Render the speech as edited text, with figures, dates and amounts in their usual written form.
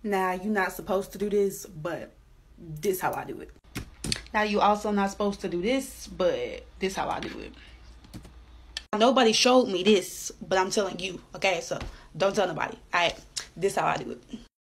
Now, you're not supposed to do this, but this how I do it. Now, you also not supposed to do this, but this how I do it. Nobody showed me this, but I'm telling you, okay? So, don't tell nobody. Alright, this how I do it.